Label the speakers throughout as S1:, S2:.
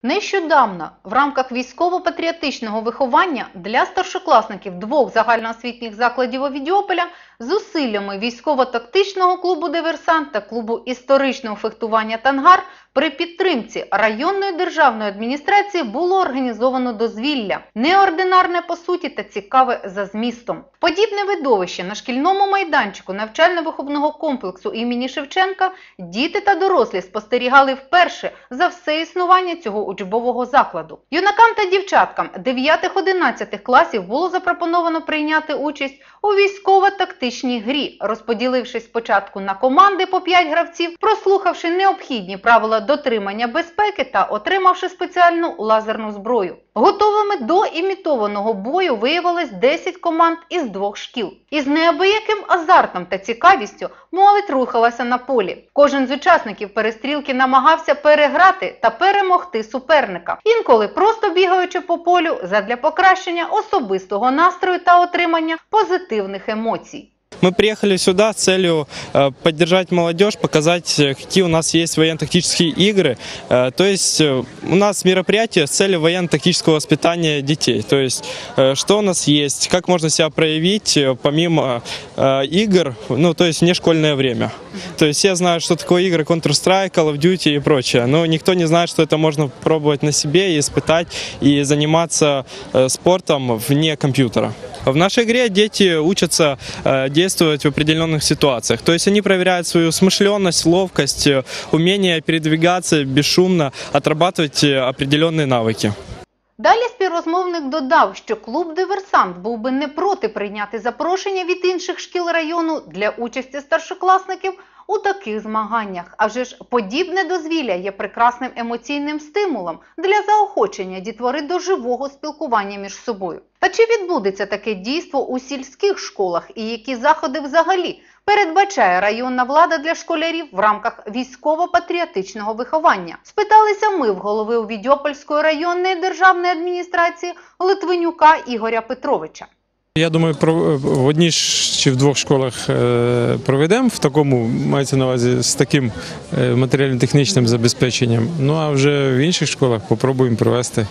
S1: Нещодавно в рамках військово-патріотичного виховання для старшокласників двох загальноосвітніх закладів Овідіополя зусиллями військово-тактичного клубу «Диверсант» та клубу історичного фехтування «Тангар» при підтримці районної державної адміністрації було організовано дозвілля. Неординарне по суті та цікаве за змістом. Подібне видовище на шкільному майданчику навчально-виховного комплексу імені Шевченка діти та дорослі спостерігали вперше за все існування цього учбового закладу. Юнакам та дівчаткам 9-11 класів було запропоновано прийняти участь у військово-тактичній грі, розподілившись спочатку на команди по 5 гравців, прослухавши необхідні правила дотримання безпеки та отримавши спеціальну лазерну зброю. Готовими до імітованого бою виявилось 10 команд із 2 шкіл. Із неабияким азартом та цікавістю молодь рухалася на полі. Кожен з учасників перестрілки намагався переграти та перемогти суперника, інколи просто бігаючи по полю задля покращення особистого настрою та отримання позитивних емоцій.
S2: Мы приехали сюда с целью поддержать молодежь, показать, какие у нас есть военно-тактические игры. То есть у нас мероприятие с целью военно-тактического воспитания детей. То есть что у нас есть, как можно себя проявить помимо игр, то есть вне школьное время. То есть все знают, что такое игры Counter-Strike, Call of Duty и прочее. Но никто не знает, что это можно пробовать на себе и испытать, и заниматься спортом вне компьютера. В нашей игре дети учатся действовать в определенных ситуациях. То есть они проверяют свою смышленность, ловкость, умение передвигаться бесшумно, отрабатывать определенные навыки.
S1: Далі співрозмовник додав, що клуб «Диверсант» був би не проти прийняти запрошення від інших шкіл району для участі старшокласників у таких змаганнях. А вже ж подібне дозвілля є прекрасним емоційним стимулом для заохочення дітвори до живого спілкування між собою. Та чи відбудеться таке дійство у сільських школах і які заходи взагалі передбачає районна влада для школярів в рамках військово-патріотичного виховання? Спиталися ми в голови Овідіопольської районної державної адміністрації Литвинюка Ігоря Петровича.
S3: Я думаю, в одній чи в 2 школах проведемо, в такому, мається на увазі, з таким матеріально-технічним забезпеченням. Ну а вже в інших школах спробуємо провести.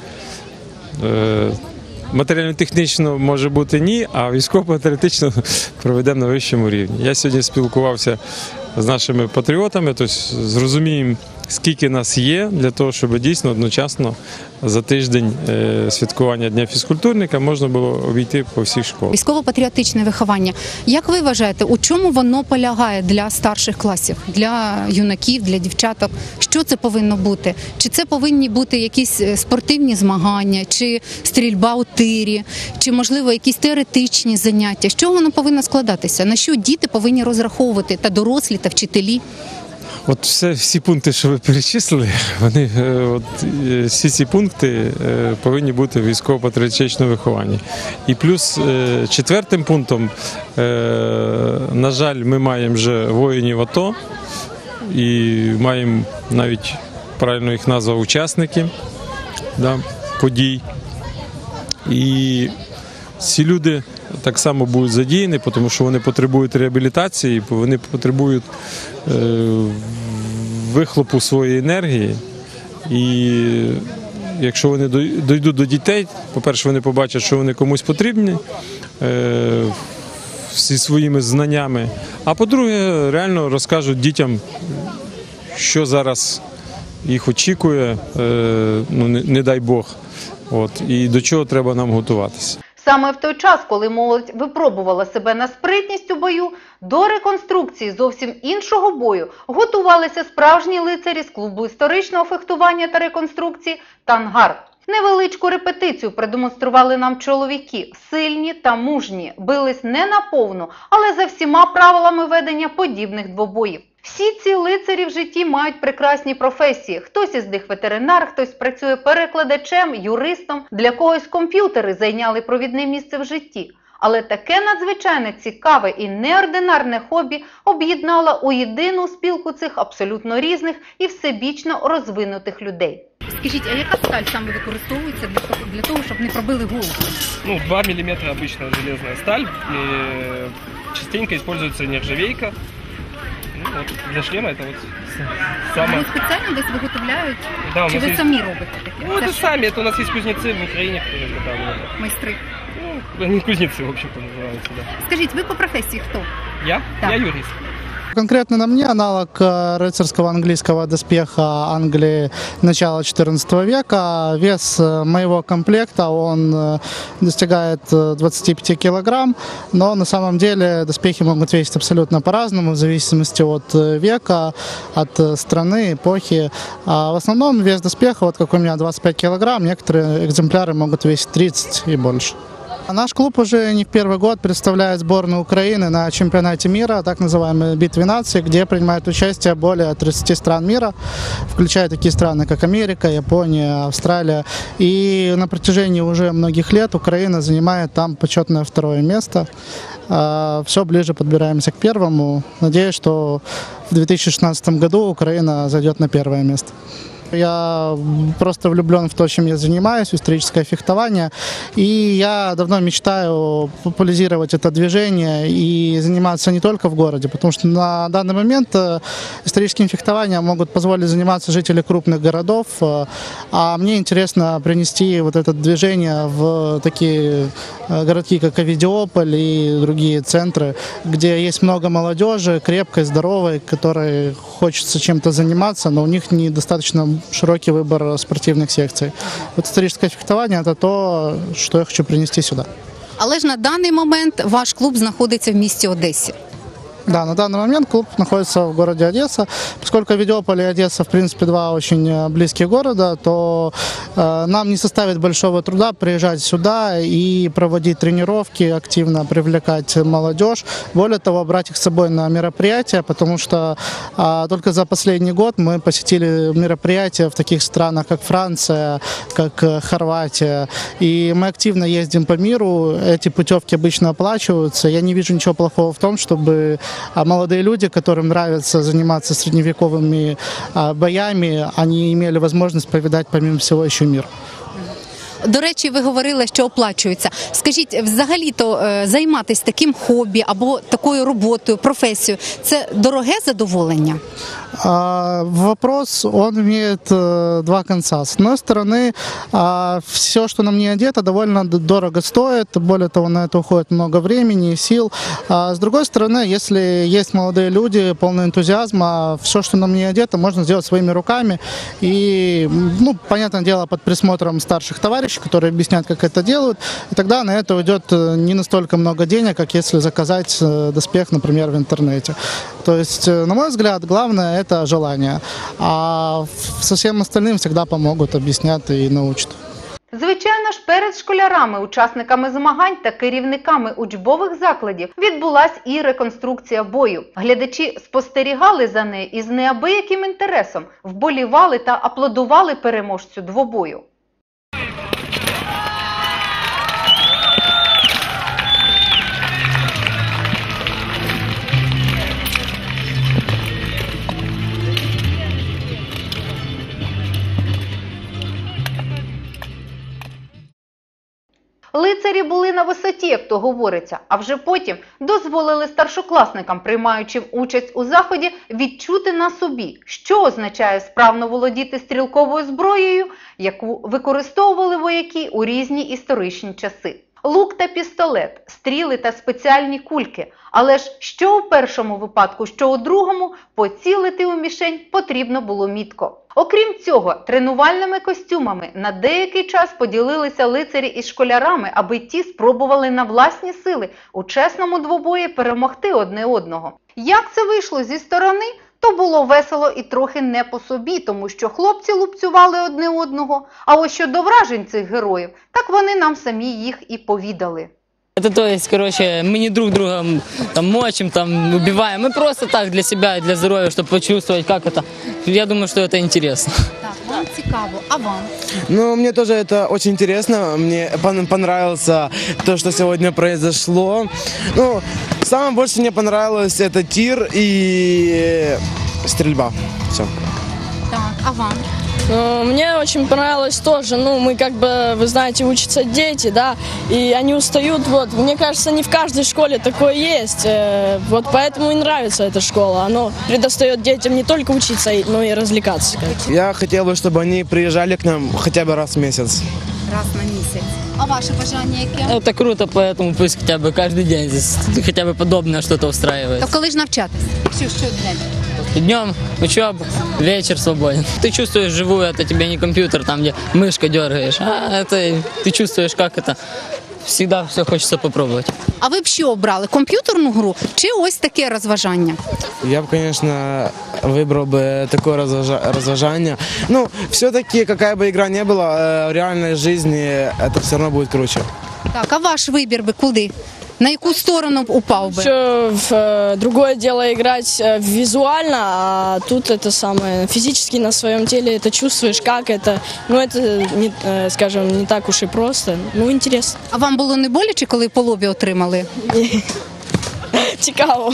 S3: Матеріально-технічно може бути ні, а військово-патріотично проведемо на вищому рівні. Я сьогодні спілкувався з нашими патріотами, тобто зрозуміємо, скільки нас є, для того, щоб дійсно одночасно за тиждень святкування Дня фізкультурника можна було обійти по всіх школах.
S4: Військово-патріотичне виховання. Як ви вважаєте, у чому воно полягає для старших класів, для юнаків, для дівчаток? Що це повинно бути? Чи це повинні бути якісь спортивні змагання, чи стрільба у тирі, чи, можливо, якісь теоретичні заняття? З чого воно повинно складатися? На що діти повинні розраховувати, та дорослі, та вчителі?
S3: От всі пункти, що ви перечислили, всі ці пункти повинні бути в військово-патріотичному вихованні. І плюс 4-м пунктом, на жаль, ми маємо вже воїнів АТО і маємо навіть, правильно їх назва, учасники подій. І ці люди так само будуть задіяні, тому що вони потребують реабілітації, вони потребують вихлопу своєї енергії. І якщо вони дійдуть до дітей, по-перше, вони побачать, що вони комусь потрібні зі своїми знаннями, а по-друге, реально розкажуть дітям, що зараз їх очікує, не дай Бог, і до чого треба нам готуватися.
S1: Саме в той час, коли молодь випробувала себе на спритність у бою, до реконструкції зовсім іншого бою готувалися справжні лицарі з клубу історичного фехтування та реконструкції «Тангар». Невеличку репетицію продемонстрували нам чоловіки, сильні та мужні, бились не наповну, але за всіма правилами ведення подібних двобоїв. Всі ці лицарі в житті мають прекрасні професії. Хтось із них ветеринар, хтось працює перекладачем, юристом, для когось комп'ютери зайняли провідне місце в житті. Але таке надзвичайно цікаве і неординарне хобі об'єднало у єдину спілку цих абсолютно різних і всебічно розвинутих людей.
S4: Скажіть, а яка сталь саме використовується для того, щоб не пробили голову?
S5: 2 мм обычная железная сталь. И частенько используется нержавейка. Вот для шлема это вот
S4: Вони
S5: самое...
S4: спеціально десь виготовляють?
S5: Да, у
S4: Чи
S5: нас
S4: ви
S5: есть...
S4: самі робите таке?
S5: Ну,
S4: Це
S5: это
S4: ж
S5: сами, это у нас есть кузнецы в Украине, которые изготавливают.
S4: майстри.
S5: Ну, они кузнецы, в общем-то, называются, да.
S4: Скажіть, ви по професії хто?
S5: Я?
S4: Да.
S5: Я юрист.
S6: Конкретно на мне аналог рыцарского английского доспеха Англии начала XIV века. Вес моего комплекта он достигает 25 килограмм, но на самом деле доспехи могут весить абсолютно по-разному в зависимости от века, от страны, эпохи. А в основном вес доспеха, вот как у меня 25 килограмм, некоторые экземпляры могут весить 30 и больше. Наш клуб уже не в первый год представляет сборную Украины на чемпионате мира, так называемой «Битве наций», где принимают участие более 30 стран мира, включая такие страны, как Америка, Япония, Австралия. И на протяжении уже многих лет Украина занимает там почетное второе место. Все ближе подбираемся к первому. Надеюсь, что в 2016 году Украина зайдет на первое место. Я просто влюблен в то, чем я занимаюсь, в историческое фехтование. И я давно мечтаю популяризировать это движение и заниматься не только в городе, потому что на данный момент историческим фехтованием могут позволить заниматься жители крупных городов. А мне интересно принести вот это движение в такие городки, как Овидиополь и другие центры, где есть много молодежи, крепкой, здоровой, которой хочется чем-то заниматься, но у них недостаточно широкий выбор спортивных секций. Вот историческое фехтование – это то, что я хочу принести сюда.
S4: Але ж на даний момент ваш клуб знаходиться в місті Одесі.
S6: Да, на данный момент клуб находится в городе Одесса. Поскольку Овидиополь и Одесса, в принципе, два очень близких города, то нам не составит большого труда приезжать сюда и проводить тренировки, активно привлекать молодежь. Более того, брать их с собой на мероприятия, потому что только за последний год мы посетили мероприятия в таких странах, как Франция, как Хорватия. И мы активно ездим по миру, эти путевки обычно оплачиваются. Я не вижу ничего плохого в том, чтобы молодые люди, которым нравится заниматься средневековыми боями, они имели возможность повидать помимо всего еще мир.
S4: До речі, ви говорили, що оплачується. Скажіть, взагалі-то займатися таким хобі або такою роботою, професією – це дороге задоволення?
S6: Вопрос, он имеет два конца. С одной стороны, все, что на мне одето, довольно дорого стоит. Более того, на это уходит много времени и сил. С другой стороны, если есть молодые люди, полные энтузиазма, все, что на мне одето, можно сделать своими руками. И, понятное дело, под присмотром старших товарищей, которые объясняют, как это делают. И тогда на это уйдет не настолько много денег, как если заказать доспех, например, в интернете. То есть, на мой взгляд, главное – это желание. А со всем остальным всегда помогут, объяснят и научат.
S1: Звичайно ж, перед школярами, учасниками змагань та керівниками учбових закладів відбулась і реконструкція бою. Глядачі спостерігали за нею із неабияким інтересом, вболівали та аплодували переможцю двобою. Лицарі були на висоті, як то говориться, а вже потім дозволили старшокласникам, приймаючи участь у заході, відчути на собі, що означає справно володіти стрілковою зброєю, яку використовували вояки у різні історичні часи. Лук та пістолет, стріли та спеціальні кульки. Але ж що у першому випадку, що у другому, поцілити у мішень потрібно було мітко. Окрім цього, тренувальними костюмами на деякий час поділилися лицарі із школярами, аби ті спробували на власні сили у чесному двобої перемогти одне одного. Як це вийшло зі сторони, то було весело і трохи не по собі, тому що хлопці лупцювали одне одного. А ось щодо вражень цих героїв, так вони нам самі їх і повідали.
S7: Это то есть, мы не друг друга мочим, убиваем, мы просто так для себя, для здоровья, чтобы почувствовать, как это. Я думаю, что это интересно.
S4: Так, вам цікаво. А вам?
S8: Ну, мне тоже это очень интересно. Мне понравилось то, что сегодня произошло. Ну, самое больше мне понравилось это тир и стрельба. Все.
S4: Так, а вам?
S9: Мне очень понравилось тоже, мы как бы, вы знаете, учатся дети, да, и они устают, вот, мне кажется, не в каждой школе такое есть, вот поэтому и нравится эта школа, оно предоставляет детям не только учиться, но и развлекаться.
S8: Я хотел бы, чтобы они приезжали к нам хотя бы раз в месяц.
S4: Раз на місяць. А ваше бажання яке?
S7: Это круто, поэтому пусть хотя бы каждый день здесь хотя бы подобное что-то устраивает.
S4: То коли ж навчатись? Що день?
S7: Днем учеба, вечер свободен. Ты чувствуешь живую, это тебе не компьютер, там где мышкой дергаешь, а это ты чувствуешь, как это. Всегда все хочется попробовать.
S4: А ви б що обрали? Комп'ютерну гру чи ось таке розважання?
S8: Я бы, конечно, выбрал бы такое разважание. Все-таки, какая бы игра ни была, в реальной жизни это все равно будет круче.
S4: Так, а ваш вибір би куди? На яку сторону б упав би?
S9: Еще другое дело играть визуально, а тут это самое физически на своем теле это чувствуешь, как это. Это, скажем, не так уж и просто, интересно.
S4: А вам було не боляче, коли по лобі отримали?
S9: Цікаво.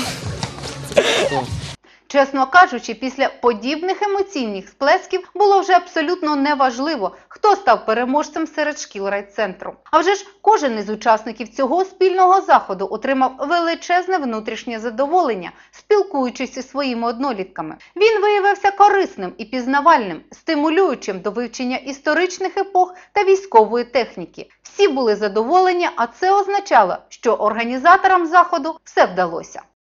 S1: Чесно кажучи, після подібних емоційних сплесків було вже абсолютно неважливо, хто став переможцем серед шкіл райцентру. А вже ж кожен із учасників цього спільного заходу отримав величезне внутрішнє задоволення, спілкуючись із своїми однолітками. Він виявився корисним і пізнавальним, стимулюючим до вивчення історичних епох та військової техніки. Всі були задоволені, а це означало, що організаторам заходу все вдалося.